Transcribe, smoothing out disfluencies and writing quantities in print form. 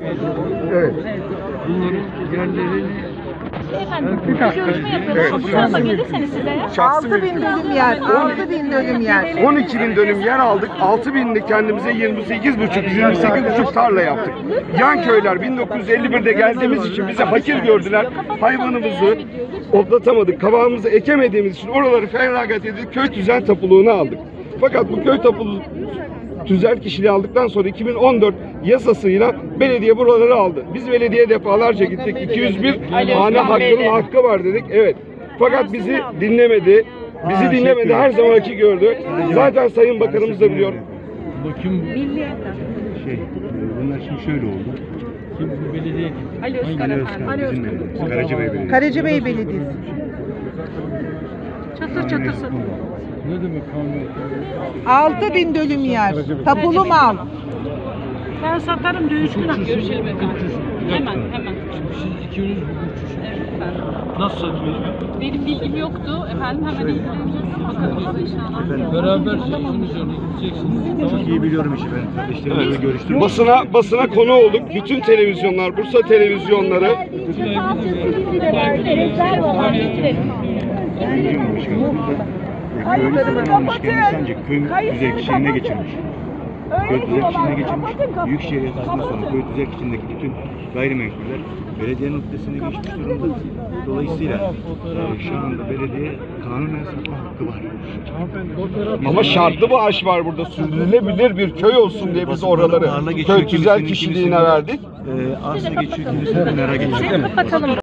Evet. Bunların yerlerini Efendim, bir görüşme yapıyoruz. Bu tarafa gelirseniz size ya. 6.000 dönüm yer, 6.000 dönüm yer. 12.000 dönüm yer aldık. 6.000'de kendimize 28,5 tarla yaptık. Yan köyler 1951'de geldiğimiz için bizi hakir gördüler. Hayvanımızı otlatamadık. Kabağımızı ekemediğimiz için oraları feragat edip köy tüzel tapuluğuna aldık. Fakat bu köy tapuluğu tüzel kişiliği aldıktan sonra 2014 yasasıyla belediye buraları aldı. Biz belediye defalarca gittik. 201 hane hakkının hakkı var dedik. Evet. Fakat bizi dinlemedi. Bizi dinlemedi. Her zamanki gördü. Zaten Sayın Bakanımız da biliyor. bakım Bunlar şimdi şöyle oldu. kim bu belediye kim? Ali Özkan efendim. Ali Bizim Özkan. belediyemiz, Karacabey Belediyesi. Karacabey Belediyesi. Çatır çatır. Ne demek kanun? 6.000 dönüm yer. Tapulu mal. Ben satarım dövüş günah. Görüşelim efendim. Hemen. Şimdi siz ikiniz hukukçusunuz. Evet efendim. Nasıl satıyorsunuz? Benim bilgim yoktu. Efendim hemen ilgileneceğiz. Bakalım inşallah. Beraber sizin üzerine gideceksiniz. Çok iyi biliyorum işi ben. Kardeşlerimle görüştüm. Basına konu olduk. Bütün televizyonlar, Bursa televizyonları Köylü satın almış kendisi ancak köy tüzel kişiliğine geçirmiş. Köy tüzel kişiliğine geçirmiş. Büyükşehir yasasından sonra köy tüzel kişiliğindeki bütün gayrimenkuller belediyenin noktasına geçmiş durumda. Dolayısıyla şu anda belediye kanunen satma hakkı var. ama şartlı bir aş var burada. Sürdürülebilir bir köy olsun diye biz oraları köy tüzel kişiliğine verdik. Arsa geçiyor, kimisine nara geçiyor. Kapatalım.